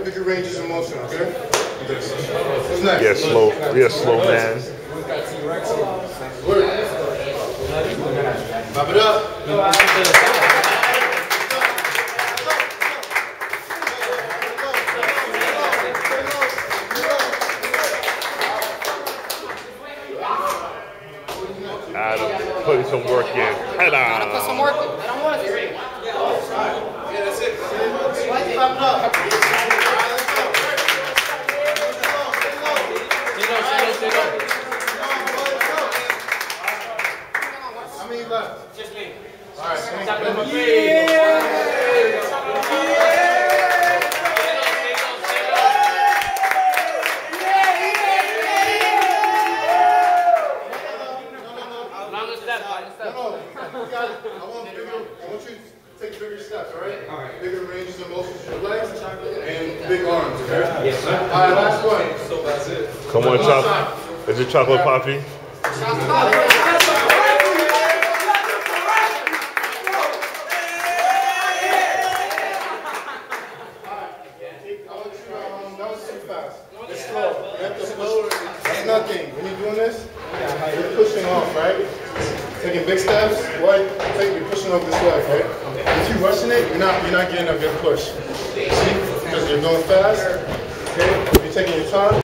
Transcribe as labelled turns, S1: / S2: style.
S1: bigger ranges of motion, okay? What's next?
S2: Yeah, slow. Yeah, slow man.
S1: Work. Pop it up.
S2: Adam, putting some work in. Head on.
S3: Put some work in. I don't want to.
S1: Yeah, that's it. Pop it up. How many left? Just me. All right. I want you to take bigger steps, all right? All right. Bigger ranges of motion for your legs and big arms, okay? Yes, sir. All right, last one. So that's it.
S2: Come on, chocolate. Is it chocolate poppy?
S1: That was too fast. It's slow. You have to slow. That's nothing. When you're doing this, you're pushing off, right? Taking big steps. You're pushing off this leg, right? If you're rushing it, you're not getting a good push. See? Because you're going fast. Okay? You're taking your time.